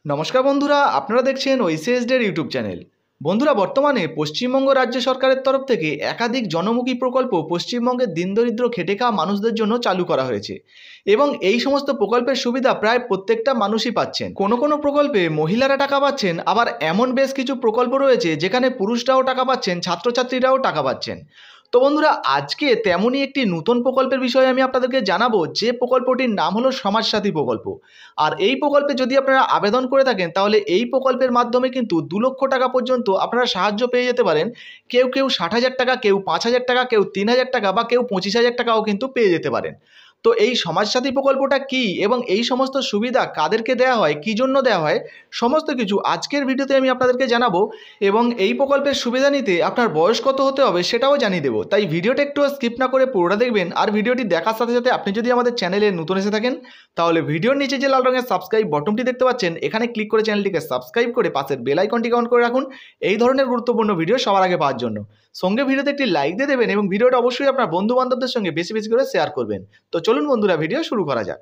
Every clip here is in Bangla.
নমস্কার বন্ধুরা, আপনারা দেখছেন ঐশীদের ইউটিউব চ্যানেল। বন্ধুরা, বর্তমানে পশ্চিমবঙ্গ রাজ্য সরকারের তরফ থেকে একাধিক জনমুখী প্রকল্প পশ্চিমবঙ্গের দরিদ্র খেটে খাওয়া মানুষদের জন্য চালু করা হয়েছে এবং এই সমস্ত প্রকল্পের সুবিধা প্রায় প্রত্যেকটা মানুষই পাচ্ছেন। কোনো কোনো প্রকল্পে মহিলারা টাকা পাচ্ছেন, আবার এমন বেশ কিছু প্রকল্প রয়েছে যেখানে পুরুষরাও টাকা পাচ্ছেন, ছাত্রছাত্রীরাও টাকা পাচ্ছেন। তো বন্ধুরা, আজকে তেমনই একটি নতুন প্রকল্পের বিষয়ে আমি আপনাদেরকে জানাবো, যে প্রকল্পটির নাম হলো সমাজ সাথী প্রকল্প। আর এই প্রকল্পে যদি আপনারা আবেদন করে থাকেন, তাহলে এই প্রকল্পের মাধ্যমে কিন্তু 2 লক্ষ টাকা পর্যন্ত আপনারা সাহায্য পেয়ে যেতে পারেন। কেউ 60,000 টাকা, কেউ 5,000 টাকা, কেউ 3,000 টাকা বা কেউ 25,000 টাকাও কিন্তু পেয়ে যেতে পারেন। তো এই সমাজ সাথী প্রকল্পটা কি এবং এই সমস্ত সুবিধা কাদেরকে দেওয়া হয়, কী জন্য দেওয়া হয়, সমস্ত কিছু আজকের ভিডিওতে আমি আপনাদেরকে জানাবো। এবং এই প্রকল্পের সুবিধা নিতে আপনার বয়স কত হতে হবে সেটাও জানিয়ে দেবো। তাই ভিডিওটা একটু স্কিপ না করে পুরোটা দেখবেন। আর ভিডিওটি দেখার সাথে সাথে আপনি যদি আমাদের চ্যানেলে নতুন এসে থাকেন, তাহলে ভিডিওর নিচে যে লাল রঙের সাবস্ক্রাইব বটনটি দেখতে পাচ্ছেন, এখানে ক্লিক করে চ্যানেলটিকে সাবস্ক্রাইব করে পাশের বেল আইকনটিকে অন করে রাখুন এই ধরনের গুরুত্বপূর্ণ ভিডিও সবার আগে পাওয়ার জন্য। সঙ্গে ভিডিওতে একটি লাইক দিয়ে দেবেন এবং ভিডিওটা অবশ্যই আপনার বন্ধু বান্ধবদের সঙ্গে বেশি বেশি করে শেয়ার করবেন। তো চলুন বন্ধুরা, ভিডিও শুরু করা যাক।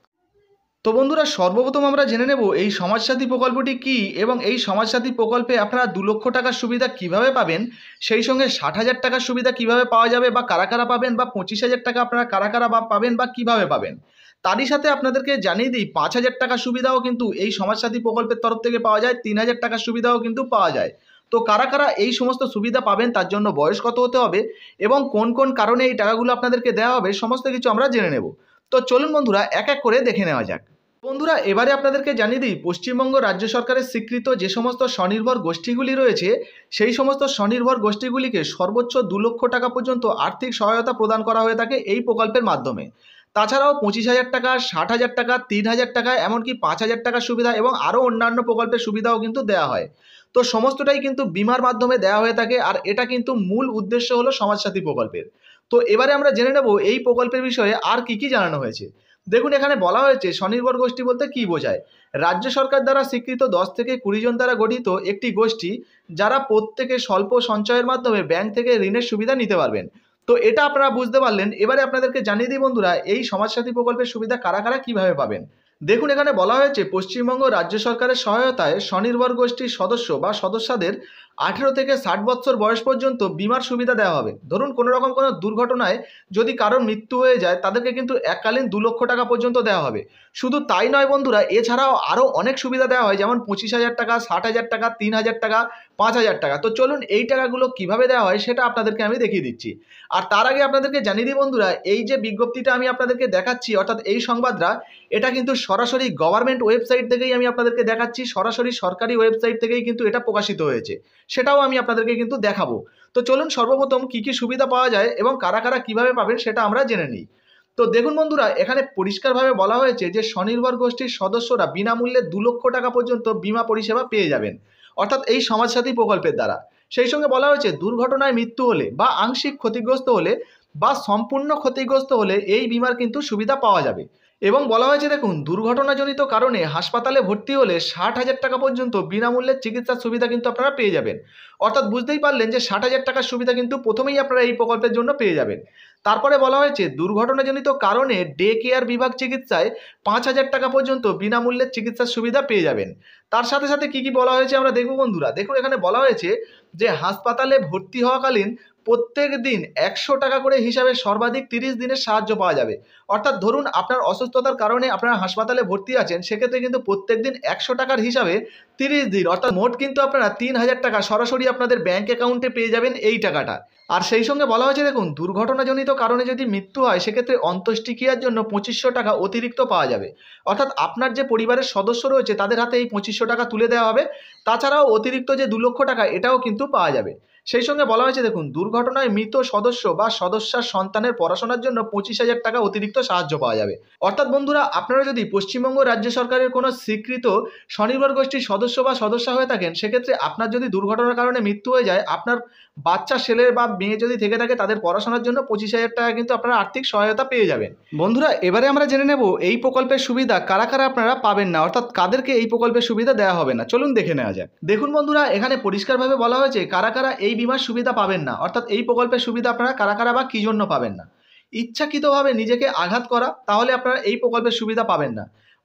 তো বন্ধুরা, সর্বপ্রথম আমরা জেনে নেব এই সমাজ সাথী প্রকল্পটি কি এবং এই সমাজ সাথী প্রকল্পে আপনারা 2 লক্ষ টাকার সুবিধা কিভাবে পাবেন, সেই সঙ্গে 60,000 টাকার সুবিধা কিভাবে পাওয়া যাবে বা কারা কারা পাবেন, বা 25,000 টাকা আপনারা কারা কারা পাবেন বা কিভাবে পাবেন। তারই সাথে আপনাদেরকে জানিয়ে দিই, 5,000 টাকার সুবিধাও কিন্তু এই সমাজ সাথী প্রকল্পের তরফ থেকে পাওয়া যায়, 3,000 টাকার সুবিধাও কিন্তু পাওয়া যায়। তো কারা কারা এই সমস্ত সুবিধা পাবেন, তার জন্য বয়স কত হতে হবে এবং কোন কোন কারণে এই টাকাগুলো আপনাদেরকে দেওয়া হবে, সমস্ত কিছু আমরা জেনে নেব। তো চলুন বন্ধুরা, এক এক করে দেখে নেওয়া যাক। বন্ধুরা, এবারে আপনাদেরকে জানিয়ে দিই, পশ্চিমবঙ্গ রাজ্য সরকারের স্বীকৃত যে সমস্ত স্বনির্ভর গোষ্ঠীগুলি রয়েছে, সেই সমস্ত স্বনির্ভর গোষ্ঠীগুলিকে সর্বোচ্চ 2 লক্ষ টাকা পর্যন্ত আর্থিক সহায়তা প্রদান করা হয়ে থাকে এই প্রকল্পের মাধ্যমে। তাছাড়াও 25,000 টাকা, 60,000 টাকা, 3,000 টাকা, এমনকি 5,000 টাকার সুবিধা এবং আরও অন্যান্য প্রকল্পের সুবিধাও কিন্তু দেওয়া হয়। তো সমস্তটাই কিন্তু বিমার মাধ্যমে দেওয়া হয়ে থাকে, আর এটা কিন্তু মূল উদ্দেশ্য হলো সমাজ সাথী প্রকল্পের। তো এবারে আমরা জেনে নেব এই প্রকল্পের বিষয়ে আর কি কি জানানো হয়েছে। দেখুন, এখানে বলা হয়েছে স্বনির্ভর গোষ্ঠী বলতে কি বোঝায়। রাজ্য সরকার দ্বারা স্বীকৃত 10 থেকে 20 জন দ্বারা গঠিত একটি গোষ্ঠী, যারা প্রত্যেকে স্বল্প সঞ্চয়ের মাধ্যমে ব্যাংক থেকে ঋণের সুবিধা নিতে পারবেন। তো এটা আপনারা বুঝতে পারলেন। এবারে আপনাদেরকে জানিয়ে দিই বন্ধুরা, এই সমাজ সাথী প্রকল্পের সুবিধা কারা কারা কিভাবে পাবেন। দেখুন, এখানে বলা হয়েছে পশ্চিমবঙ্গ রাজ্য সরকারের সহায়তায় স্বনির্ভর গোষ্ঠীর সদস্য বা সদস্যদের 18 থেকে 60 বছর বয়স পর্যন্ত বিমার সুবিধা দেওয়া হবে। ধরুন, কোনো রকম কোনো দুর্ঘটনায় যদি কারোর মৃত্যু হয়ে যায়, তাদেরকে কিন্তু এককালীন 2 লক্ষ টাকা পর্যন্ত দেওয়া হবে। শুধু তাই নয় বন্ধুরা, এছাড়াও আরও অনেক সুবিধা দেওয়া হয়, যেমন 25,000 টাকা, 60,000 টাকা, 3,000 টাকা, 5,000 টাকা। তো চলুন এই টাকাগুলো কিভাবে দেওয়া হয় সেটা আপনাদেরকে আমি দেখিয়ে দিচ্ছি। আর তার আগে আপনাদেরকে জানিয়ে দিই বন্ধুরা, এই যে বিজ্ঞপ্তিটা আমি আপনাদেরকে দেখাচ্ছি, অর্থাৎ এই সংবাদটা, এটা কিন্তু সরাসরি গভর্নমেন্ট ওয়েবসাইট থেকেই আমি আপনাদেরকে দেখাচ্ছি, সরাসরি সরকারি ওয়েবসাইট থেকেই কিন্তু এটা প্রকাশিত হয়েছে। সেটাও আমি আপনাদেরকে কিন্তু দেখাবো। তো চলুন সর্বপ্রথম কি কি সুবিধা পাওয়া যায় এবং কারা কারা কিভাবে পাবেন সেটা আমরা জেনে নিই। তো দেখুন বন্ধুরা, এখানে পরিষ্কারভাবে বলা হয়েছে যে স্বনির্ভর গোষ্ঠীর সদস্যরা বিনামূল্যে 2 লক্ষ টাকা পর্যন্ত বিমা পরিষেবা পেয়ে যাবেন, অর্থাৎ এই সমাজ সাথী প্রকল্পের দ্বারা। সেই সঙ্গে বলা হয়েছে দুর্ঘটনায় মৃত্যু হলে বা আংশিক ক্ষতিগ্রস্ত হলে বা সম্পূর্ণ ক্ষতিগ্রস্ত হলে এই বিমার কিন্তু সুবিধা পাওয়া যাবে। এবং বলা হয়েছে, দেখুন, দুর্ঘটনাজনিত কারণে হাসপাতালে ভর্তি হলে 60,000 টাকা পর্যন্ত বিনামূল্যে চিকিৎসার সুবিধা কিন্তু আপনারা পেয়ে যাবেন। অর্থাৎ বুঝতেই পারলেন যে 60,000 টাকার সুবিধা কিন্তু প্রথমেই আপনারা এই প্রকল্পের জন্য পেয়ে যাবেন। তারপরে বলা হয়েছে দুর্ঘটনাজনিত কারণে ডে কেয়ার বিভাগ চিকিৎসায় 5,000 টাকা পর্যন্ত বিনামূল্যে চিকিৎসার সুবিধা পেয়ে যাবেন। তার সাথে সাথে কি কি বলা হয়েছে আমরা দেখব বন্ধুরা। দেখুন, এখানে বলা হয়েছে যে হাসপাতালে ভর্তি হওয়াকালীন প্রত্যেক দিন 100 টাকা করে হিসাবে সর্বাধিক 30 দিনের সাহায্য পাওয়া যাবে। অর্থাৎ ধরুন, আপনার অসুস্থতার কারণে আপনারা হাসপাতালে ভর্তি আছেন, সেক্ষেত্রে কিন্তু প্রত্যেক দিন 100 টাকার হিসাবে 30 দিন, অর্থাৎ মোট কিন্তু আপনারা 3,000 টাকা সরাসরি আপনাদের ব্যাঙ্ক অ্যাকাউন্টে পেয়ে যাবেন এই টাকাটা। আর সেই সঙ্গে বলা হয়েছে, দেখুন, দুর্ঘটনাজনিত কারণে যদি মৃত্যু হয়, সেক্ষেত্রে অন্ত্যেষ্টিক্রিয়ার জন্য 2500 টাকা অতিরিক্ত পাওয়া যাবে। অর্থাৎ আপনার যে পরিবারের সদস্য রয়েছে তাদের হাতে এই 2500 টাকা তুলে দেওয়া হবে। তাছাড়াও অতিরিক্ত যে 2 লক্ষ টাকা, এটাও কিন্তু পাওয়া যাবে। সেই সঙ্গে বলা হয়েছে, দেখুন, দুর্ঘটনায় মৃত সদস্য বা সদস্যার সন্তানের পড়াশোনার জন্য 25,000 টাকা অতিরিক্ত সাহায্য পাওয়া যাবে। অর্থাৎ বন্ধুরা, আপনারা যদি পশ্চিমবঙ্গ রাজ্য সরকারের কোনো স্বীকৃত স্বনির্ভর গোষ্ঠীর সদস্য বা সদস্যা হয়ে থাকেন, সেক্ষেত্রে আপনার যদি দুর্ঘটনার কারণে মৃত্যু হয়ে যায়, আপনার বাচ্চা ছেলে বা মেয়ে যদি থেকে থাকে, তাদের পড়াশোনার জন্য 25,000 টাকা কিন্তু আপনারা আর্থিক সহায়তা পেয়ে যাবেন। বন্ধুরা, এবারে আমরা জেনে নেব এই প্রকল্পের সুবিধা কারা কারা আপনারা পাবেন না, অর্থাৎ কাদেরকে এই প্রকল্পের সুবিধা দেওয়া হবে না। চলুন দেখে নেওয়া যাক। দেখুন বন্ধুরা, এখানে পরিষ্কারভাবে বলা হয়েছে কারা কারা এই বিমার সুবিধা পাবেন না, অর্থাৎ এই প্রকল্পের সুবিধা আপনারা কারা কারা বা কী জন্য পাবেন না। ইচ্ছাকৃতভাবে নিজেকে আঘাত করা, তাহলে আপনারা এই প্রকল্পের সুবিধা পাবেন না।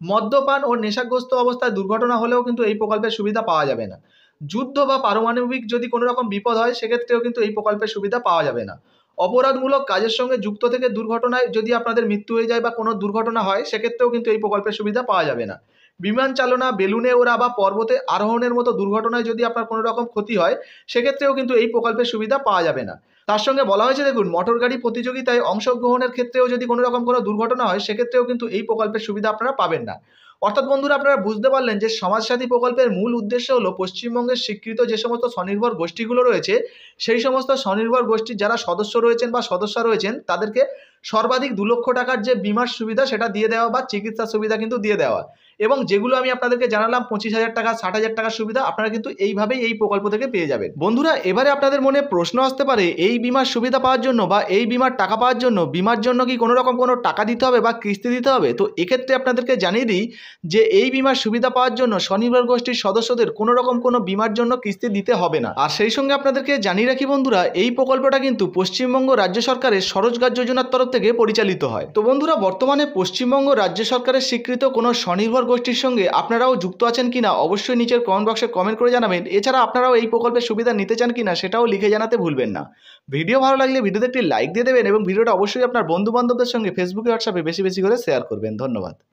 মদ্যপান ও নেশাগ্রস্ত অবস্থায় দুর্ঘটনা হলেও কিন্তু এই প্রকল্পের সুবিধা পাওয়া যাবে না। যুদ্ধ বা পারমাণবিক যদি কোনো রকম বিপদ হয় সেক্ষেত্রেও কিন্তু এই প্রকল্পের সুবিধা পাওয়া যাবে না। অপরাধমূলক কাজের সঙ্গে যুক্ত থেকে দুর্ঘটনায় যদি আপনাদের মৃত্যু হয়ে যায় বা কোনো দুর্ঘটনা হয় সেক্ষেত্রেও কিন্তু এই প্রকল্পের সুবিধা পাওয়া যাবে না। বিমান চালনা, বেলুনে ওড়া বা পর্বতে আরোহণের মতো দুর্ঘটনায় যদি আপনার কোনো রকম ক্ষতি হয় সেক্ষেত্রেও কিন্তু এই প্রকল্পের সুবিধা পাওয়া যাবে না। তার সঙ্গে বলা হয়েছে দেখুন, মোটর গাড়ি প্রতিযোগিতায় অংশগ্রহণের ক্ষেত্রেও যদি কোনো রকম কোনো দুর্ঘটনা হয় সেক্ষেত্রেও কিন্তু এই প্রকল্পের সুবিধা আপনারা পাবেন না। অর্থাৎ বন্ধুরা, আপনারা বুঝতে পারলেন যে সমাজ সাথী প্রকল্পের মূল উদ্দেশ্য হলো পশ্চিমবঙ্গের স্বীকৃত যে সমস্ত স্বনির্ভর গোষ্ঠীগুলো রয়েছে সেই সমস্ত স্বনির্ভর গোষ্ঠীর যারা সদস্য রয়েছেন বা সদস্যা রয়েছেন তাদেরকে সর্বাধিক 2 লক্ষ টাকার যে বিমার সুবিধা সেটা দিয়ে দেওয়া বা চিকিৎসা সুবিধা কিন্তু দিয়ে দেওয়া। এবং যেগুলো আমি আপনাদেরকে জানালাম 25,000 টাকা, 60,000 টাকার সুবিধা আপনারা কিন্তু এইভাবেই এই প্রকল্প থেকে পেয়ে যাবেন। বন্ধুরা, এবারে আপনাদের মনে প্রশ্ন আসতে পারে, এই বিমার সুবিধা পাওয়ার জন্য বা এই বিমার টাকা পাওয়ার জন্য বিমার জন্য কি কোনো রকম কোনো টাকা দিতে হবে বা কিস্তি দিতে হবে? তো এক্ষেত্রে আপনাদেরকে জানিয়ে দিই যে এই বিমার সুবিধা পাওয়ার জন্য স্বনির্ভর গোষ্ঠীর সদস্যদের কোনো রকম কোনো বিমার জন্য কিস্তি দিতে হবে না। আর সেই সঙ্গে আপনাদেরকে জানিয়ে রাখি বন্ধুরা, এই প্রকল্পটা কিন্তু পশ্চিমবঙ্গ রাজ্য সরকারের সরোজগার যোজনার তরফ থেকে পরিচালিত হয়। তো বন্ধুরা, বর্তমানে পশ্চিমবঙ্গ রাজ্য সরকারের স্বীকৃত কোনো স্বনির্ভর গোষ্ঠীর সঙ্গে আপনারাও যুক্ত আছেন কিনা অবশ্যই নিচের কমেন্ট বক্সে কমেন্ট করে জানাবেন। এছাড়া আপনারাও এই প্রকল্পের সুবিধা নিতে চান কিনা সেটাও লিখে জানাতে ভুলবেন না। ভিডিও ভালো লাগলে ভিডিওতে একটি লাইক দিয়ে দেবেন এবং ভিডিওটা অবশ্যই আপনার বন্ধু বান্ধবদের সঙ্গে ফেসবুকে, হোয়াটসঅ্যাপে বেশি বেশি করে শেয়ার করবেন। ধন্যবাদ।